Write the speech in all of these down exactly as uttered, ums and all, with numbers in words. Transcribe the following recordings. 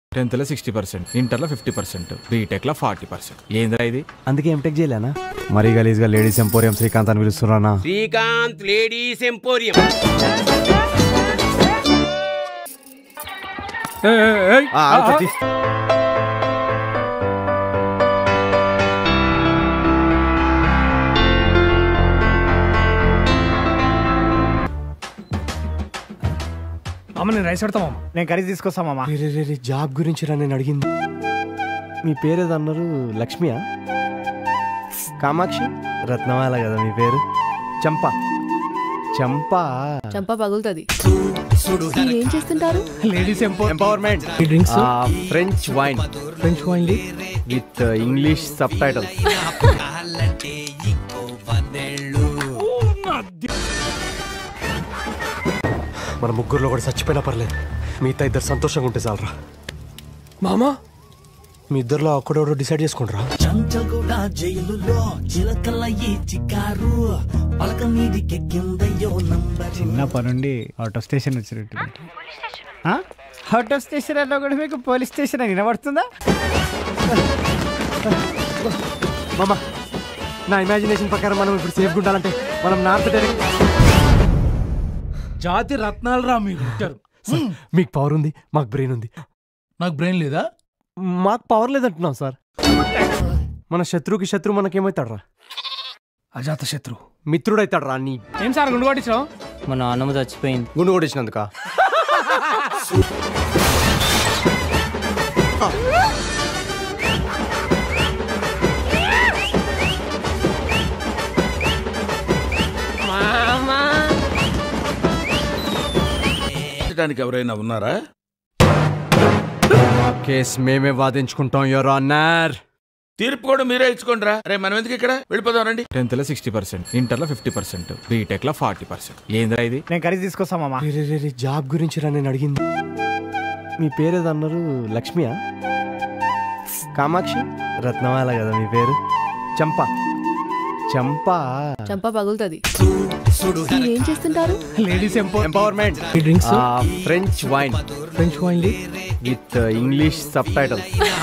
Tenth లో sixty percent, inter లో fifty percent, BTech లో ఫార్టీ పర్సెంట్. ఏంద్రా ఇది? అందుకే ఎంటెక్ చేయలేనా? మరీ గలీజ్ గా లేడీస్ ఎంపోరియం శ్రీకాంత్ అని పిలుస్తున్నానా? Srikanth ladies emporium. అమ్మ నేను రైస్ పెడతామా? నేను కర్రీ తీసుకొస్తామమ్మా. జాబ్ గురించి రా నేను అడిగింది. మీ పేరు ఏదో అన్నారు? లక్ష్మియా? కామాక్షి? రత్నమాల కదా మీ పేరు? చంపా? చంపా చంపా పగులుతుంది. ఏం చేస్తుంటారు? Ladies empowerment. Drinks, French wine. French wine with English subtitle. మన ముగ్గురులో కూడా చచ్చిపోయినా పర్లేదు, మిగతా ఇద్దరు సంతోషంగా ఉంటే చాలరా. మామా మీ ఇద్దరులో ఒక్కడోడో డిసైడ్ చేసుకుంటారా? చిన్నప్పటి నుండి ఆటో స్టేషన్ వచ్చినట్టు. ఆటో స్టేషన్ అన్నా కూడా మీకు పోలీస్ స్టేషన్ అని వినబడుతుందా? మామా నా ఇమాజినేషన్ ప్రకారం మనం ఇప్పుడు సేఫ్గా ఉండాలంటే మనం నార్త్ డైరెక్ట్. జాతి రత్నాలు రా మీరు. మీకు పవర్ ఉంది, మాకు బ్రెయిన్ ఉంది. నాకు బ్రెయిన్ లేదా? మాకు పవర్ లేదంటున్నాం సార్. మన శత్రువుకి శత్రువు మనకేమవుతాడు రా? అజాత శత్రు మిత్రుడు అవుతాడు రా. నీ ఏం సార్ గుండు కొట్టించావు? మా నాన్నమ్మ చచ్చిపోయింది. గుండు కొట్టించినందుక? ఎవరైనా ఉన్నారా? కేసు మేమే వాదించుకుంటాం యువర్ ఆనర్. తీర్పు కూడా మీరే ఇచ్చుకోండి రా. రే మనం ఎందుకు ఇక్కడ? వెళ్ళిపోదాం రండి. టెన్త్ లో సిక్స్టీ పర్సెంట్, ఇంటర్ లో ఫిఫ్టీ పర్సెంట్, బీటెక్ లో ఫార్టీ పర్సెంట్. ఏంద్రా ఇది? నేను కర్రీ తీసుకొస్తామమ్మా. జాబ్ గురించి రా నేను అడిగింది. మీ పేరు ఏదో అన్నారు? లక్ష్మియా? కామాక్షి? రత్నమాల కదా మీ పేరు? చంపా? చంపా చంపా పగులుతుంది. ఏం చేస్తుంటారు? Ladies empowerment. Drinks, French wine. French wine with English subtitle.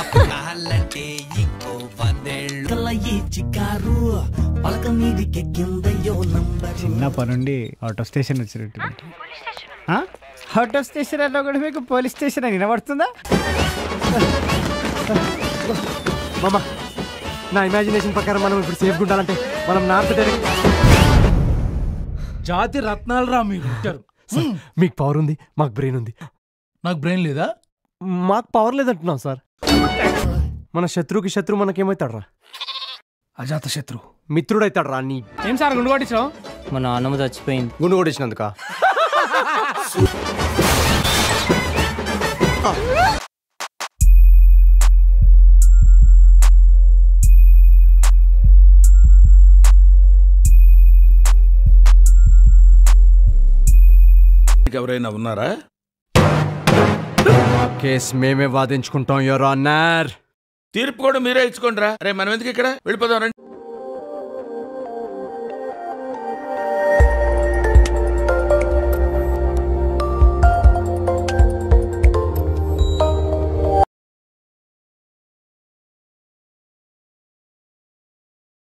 చిన్నప్పటి నుండి ఆటో స్టేషన్ వచ్చినట్టు. ఆటో స్టేషన్ అన్నా కూడా మీకు పోలీస్ స్టేషన్ అని వినబడుతుందా? మామా నా ఇమాజినేషన్ ప్రకారం మనం ఇప్పుడు సేఫ్గా ఉండాలంటే మనం నార్త్ డైరెక్ట్. జాతి రత్నాలు రా మీరు. మీకు పవర్ ఉంది, మాకు బ్రెయిన్ ఉంది. నాకు బ్రెయిన్ లేదా? మాకు పవర్ లేదంటున్నాం సార్. మన శత్రువుకి శత్రువు మనకేమవుతాడు రా? అజాత శత్రు మిత్రుడు అవుతాడు రా. నీ ఏం సార్ గుండు కొట్టించావు? మా నాన్నమ్మ చచ్చిపోయింది. గుండు కొట్టించినందుక? ఎవరైనా ఉన్నారా? కేసు మేమే వాదించుకుంటాం యువర్ ఆనర్. తీర్పు కూడా మీరే ఇచ్చుకోండి రా. రే మనం ఎందుకు ఇక్కడ? వెళ్ళిపోదాం రండి.